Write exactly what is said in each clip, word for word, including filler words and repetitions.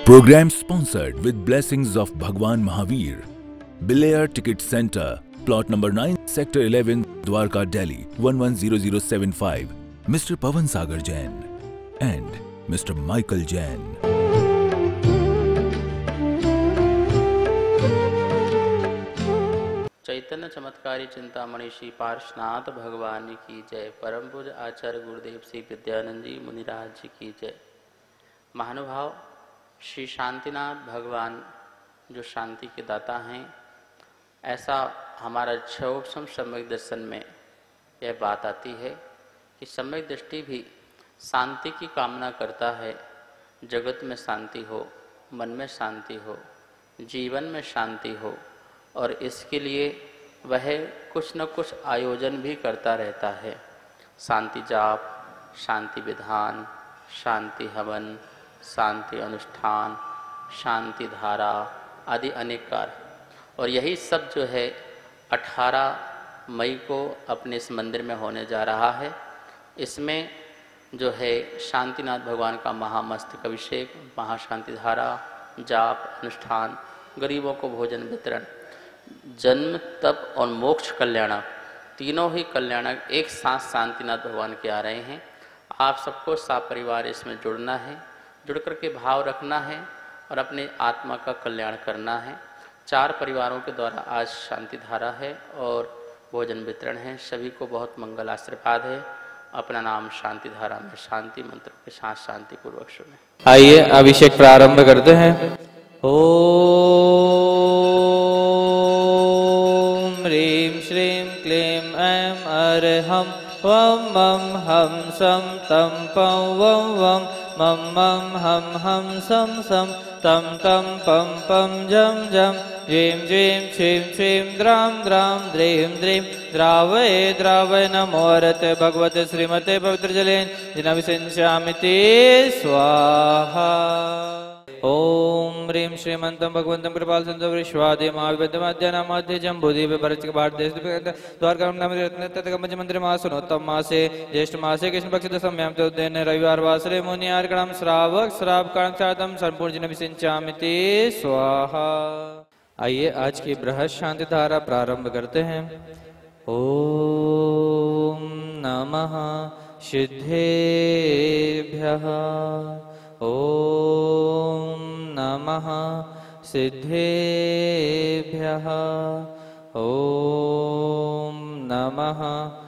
Program sponsored with blessings of Bhagwan Mahavir. Bilayer Ticket Center, plot number nine, sector eleven, Dwarka, Delhi one one zero zero seven five. Mister Pawan Sagar Jain and Mister Michael Jain. चैतन्य चमत्कारी चिंतामणि श्री पार्श्वनाथ भगवान की जय। परम पूज्य आचार्य गुरुदेव श्री विद्यानंद जी मुनिराज जी की जय। महानुभाव, श्री शांतिनाथ भगवान जो शांति के दाता हैं, ऐसा हमारा छठम सम्यक दर्शन में यह बात आती है कि सम्यक दृष्टि भी शांति की कामना करता है। जगत में शांति हो, मन में शांति हो, जीवन में शांति हो, और इसके लिए वह कुछ न कुछ आयोजन भी करता रहता है। शांति जाप, शांति विधान, शांति हवन, शांति अनुष्ठान, शांति धारा आदि अनेक कार्य। और यही सब जो है अठारह मई को अपने इस मंदिर में होने जा रहा है। इसमें जो है शांतिनाथ भगवान का महामस्तक अभिषेक, महाशांति धारा, जाप, अनुष्ठान, गरीबों को भोजन वितरण, जन्म, तप और मोक्ष कल्याणक, तीनों ही कल्याणक एक साथ शांतिनाथ भगवान के आ रहे हैं। आप सबको सपरिवार इसमें जुड़ना है, जुड़ कर के भाव रखना है और अपने आत्मा का कल्याण करना है। चार परिवारों के द्वारा आज शांति धारा है और भोजन वितरण है। सभी को बहुत मंगल आशीर्वाद है। अपना नाम शांति धारा में शांति मंत्र के साथ शांति पूर्वक सुने। आइए अभिषेक प्रारंभ करते हैं। ओम ह्रीं श्रीं क्लीं ऐं अरहं वं मं हं सं तं पं वं वं मं मं हं हं सं सं तं तं पं पं जं जं ज्रीं ज्रीं क्षीं क्षीं द्रां द्रां द्रीं द्रीं द्रावये द्रावये नमोरते भगवते श्रीमते पवित्रजलेन जिनभिषिञ्चामिति स्वाहा। ओम ह्रीं श्रीमन्तं भगवन्तं कृपाल सिन्धु विश्वादि महाविद्यमाद्यानामाद्य जम्बूद्वीप भरतक भारत देश द्वारका नाम रत्न मंदिर मासनोत्तम मासे ज्येष्ठ मासे कृष्ण पक्ष दशम्यां चतुर्दिन रविवार वासरे मुनियार्कणं श्रावक श्राव कारणं साधं संपूर्ण जिनभिषिञ्चामिति स्वाहा। आइए आज की बृहत् शांति धारा प्रारंभ करते हैं। ओम नमः सिद्धेभ्यः, ओम नमः सिद्धेभ्यः, ओम नमः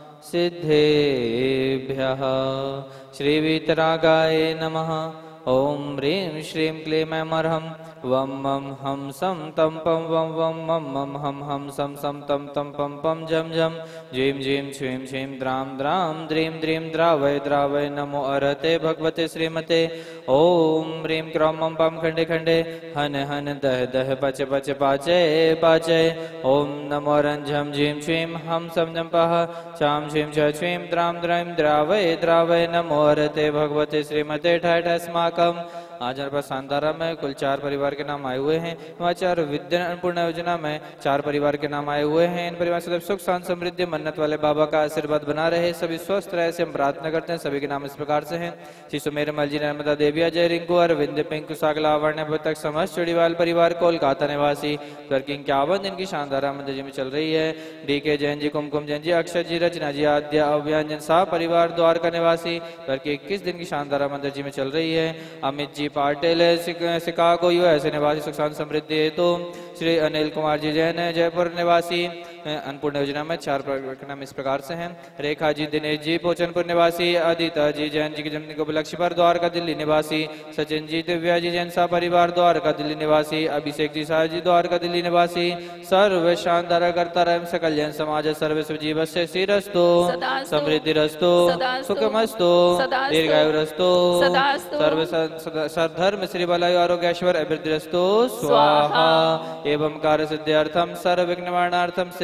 सिद्धेभ्यः। श्री वीतरागाय नमः। ओम ह्रीं श्रीं क्लीं ऐं अरहं वं मं हं सं तं पं वं वं मं मं हं हं सं सं तं तं पं पं जं जं ज्रीं ज्रीं क्षीं क्षीं द्रां द्रां द्रीं द्रीं द्रावय द्रावय नमो अरहते भगवते श्रीमते। ओम ह्रीं क्रों मं पं खंडे खंडे हन हन दह दह पच पच पाचय पाचय। ओम नमो रंझं झीं क्षीं हं सं जं पः चां क्षीं छ क्षीं द्रां द्रां द्रावय द्रावय नमो अरहते भगवते श्रीमते। ठठ अस्माकं आज हमारे पास शांतारा में कुल चार परिवार के नाम आए हुए हैं। हिमाचार विद्या अन्नपूर्णा योजना में चार परिवार के नाम आए हुए हैं। इन परिवार से सुख शांति समृद्धि मन्नत वाले बाबा का आशीर्वाद बना रहे, सभी स्वस्थ रहे से हम प्रार्थना करते हैं। सभी के नाम इस प्रकार से हैं। श्री सुमेर मल जी, नर्मदा देवी, अजय, रिंकू, अरविंद, पिंकू, सागला, लावण्य तक समस्त चुड़ीवाल परिवार कोलकाता निवासी वर्किंग इक्यावन दिन की शानदारा मंदिर जी में चल रही है। डी के जैन जी, कुमकुम जैन जी, अक्षय जी, रचना जी, आद्या, अव्यांजन शाह परिवार द्वारका निवासी वर्किंग इक्कीस दिन की शानदारा मंदिर जी में चल रही है। अमित जी पाटिल शिकागो यूएस निवासी सुख शांति समृद्धि हेतु। श्री अनिल कुमार जी जैन जयपुर निवासी अन्नपूर्ण योजना में चार के नाम इस प्रकार से हैं। रेखा जी, दिनेश जी पोचनपुर निवासी। अदिता जी जैन जी के जन्मदिन को उपलक्ष्य पर द्वारका दिल्ली निवासी। सचिन जी, दिव्या जी जैन सा परिवार द्वारका दिल्ली निवासी। अभिषेक जी शाह जी द्वारका दिल्ली निवासी। सर्व शानदार करता रहे सकल जैन समाज सर्व जीव से श्रीरस्तु समृद्धि रस्तु सुखमस्तु दीर्घायु रस्तु सर्व सर्वधर्म श्री बलायु आरोग्यश्वर अभिवृद्धि रस्तु स्वाहा। एवं कार्य सिद्ध्यर्थम सर्व विघ्न निवारणार्थम श्री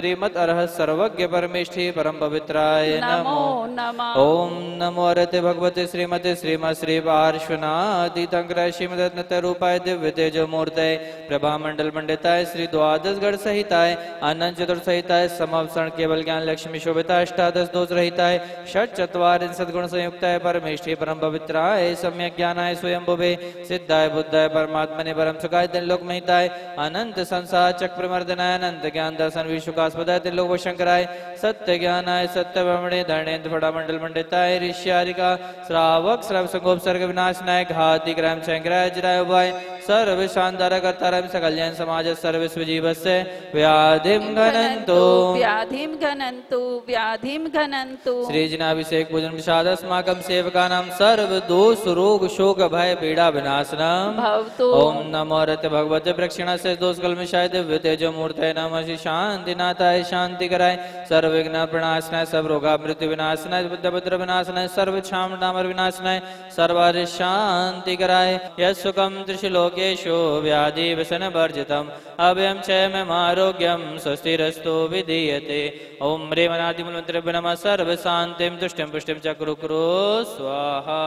श्रीमद अरहत सर्वज्ञ परमेष्ठी परम पवित्राय नमो नमः। ओम नमो अरहते भगवते श्रीमते श्रीमद श्री पार्श्वनाथीतंकर श्रीमदत्नत रूपाय दिव्य तेजो मूर्तये प्रभा मंडल मंडिताय श्री द्वादश गढ़ सहिताय अनंत चतुर सहिताय समावसरण केवल ज्ञान लक्ष्मी शोभिता अष्टादश दोष रहिताय षट चत्वारिंशत् गुण संयुक्ताय परमेष्ठी परम पवित्राय सम्यक ज्ञानाय स्वयंभुवे सिद्धाय बुद्धाय परमात्मने परम सुखाय त्रिलोक महिताय अनंत संसार चक्र मर्दनाय अनंत ज्ञान दर्शन विश्वकास्पदाय त्रिलोक शंकराय सत्य ज्ञानाय सत्य ब्रह्मणे धरणेन्द्र फड़ा मंडल मंडिताय ऋष्यारिका श्रावक श्रव संगोप सर्ग विनाशनाय घाति ग्रह संग्रह जराय उभय सर्व शांतार कर्तारं सकल्यान समाज सर्वस्व जीवस्य व्याधिम घनन्तु व्याधिम घनन्तु व्याधिम घनन्तु। श्री जिनाभिषेक पूजन विषाद अस्माकं सेवकानां सर्व दोष रोग शोक भय पीड़ा विनाशनम् भवतु। ओम नमो रते भगवते प्रक्षिणास्य दोष कल्मषाय दिव्य तेजो मूर्तये नमः। श्री शांतिनाथाय शांति कराय सर्व विघ्न प्रणाशनाय सब रोगा मृत्यु विनाशनाय बुद्ध भद्र विनाशनाय सर्व क्षाम डामर विनाशनाय सर्वारि शांति कराय यस्सुखं त्रिशलोकेषु व्याधि व्यसन वर्जितम् अभयं चैमम् आरोग्यं स्वस्तिरस्तु विधीयते। ओम ह्रीं अनादिमूलमन्त्रेभ्यो नमः। सर्व शान्तिं तुष्टिं पुष्टिं च कुरु कुरु स्वाहा।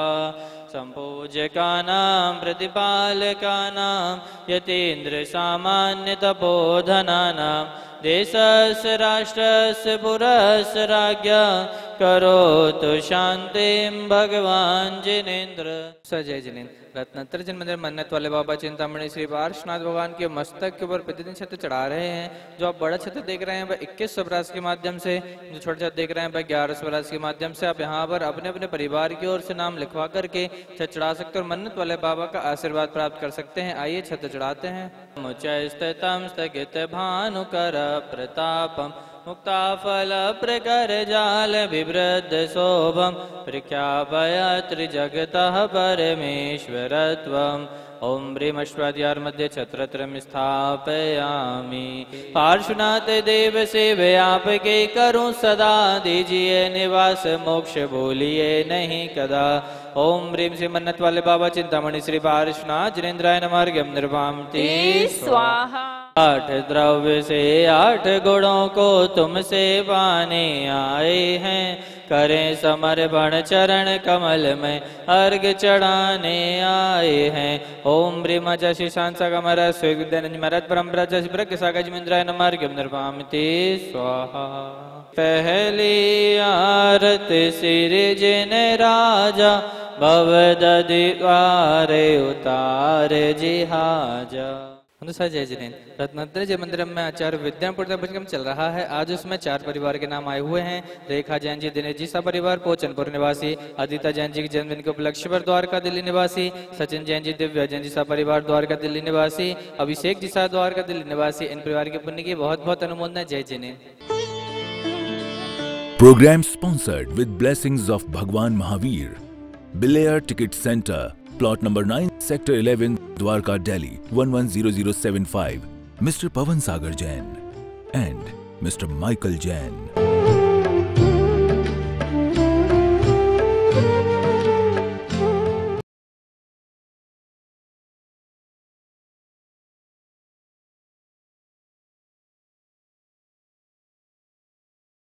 संपूज्यकानां प्रतिपालकानां यतीन्द्र सामान्य तपोधनानां देशस्य राष्ट्रस्य पुरस्य राज्ञा करोतु शांतिं भगवान जिनेन्द्र। सजय जिनेन्द्र। रत्नत्र जन मंदिर मन्नत वाले बाबा चिंतामणि श्री पार्श्वनाथ भगवान के मस्तक के ऊपर प्रतिदिन छत्र चढ़ा रहे हैं। जो आप बड़ा छत्र देख रहे हैं वह इक्कीस सौ बरास के माध्यम से, जो छोटा छत्र देख रहे हैं वह ग्यारह सौ बरास के माध्यम से आप यहाँ पर अपने अपने परिवार की ओर से नाम लिखवा करके छत्र चढ़ा सकते हैं और मन्नत वाले बाबा का आशीर्वाद प्राप्त कर सकते हैं। आइए छत्र चढ़ाते हैं। मुचैस्तम स्थगित भानुकर प्रतापम मुक्ताफल प्रकर जाल विवृद्ध शोभम प्रख्यापयत्र जगतः परमेश्वरत्वम्। ओम ह्रीमश्वाद्यार मध्ये छत्रत्रयं स्थापयामि। पार्श्वनाथ देव सेवे आपके करूं सदा, दीजिए निवास मोक्ष भूलिए नहीं कदा। ओम ह्रीं श्री मन्नत वाले बाबा चिंतामणि श्री पार्श्वनाथ जिनेन्द्राय नमः। अर्घ्यं निर्वापति स्वाहा। आठ द्रव्य से आठ गुणों को तुमसे पाने आए हैं, करें समर्पण चरण कमल में अर्घ चढ़ाने आए हैं। ओम ह्रीं जशि शांसा कमर स्विग्धनमरत परम्परा जशि प्रज्ञ सागजमिंद्राय नमः। अर्घ्यं निर्वापति स्वाहा। पहली आरती सिर जिन राजा भवदधिवारे उतारे जिहाजा। जय जिनेन्द्र। रत्नत्र जय मंदिर में आचार्य विद्यापूर्ण भजन चल रहा है। आज उसमें चार परिवार के नाम आए हुए हैं। रेखा जैन जी दिनेश जी सा परिवार पोचनपुर निवासी, अदिता जैन जी के जन्मदिन के उपलक्ष्य पर द्वारका दिल्ली निवासी, सचिन जैन जी दिव्या जैन जी सा परिवार द्वारका दिल्ली निवासी, अभिषेक जी सा द्वारका दिल्ली निवासी। इन परिवार के पुण्य की बहुत बहुत अनुमोदना। जय Jinendra. Program sponsored with blessings of Bhagwan Mahavir. Bilayer Ticket Center, plot number nine, sector eleven, Dwarka, Delhi one one zero zero seven five. Mister Pavan Sagar Jain and Mister Michael Jain.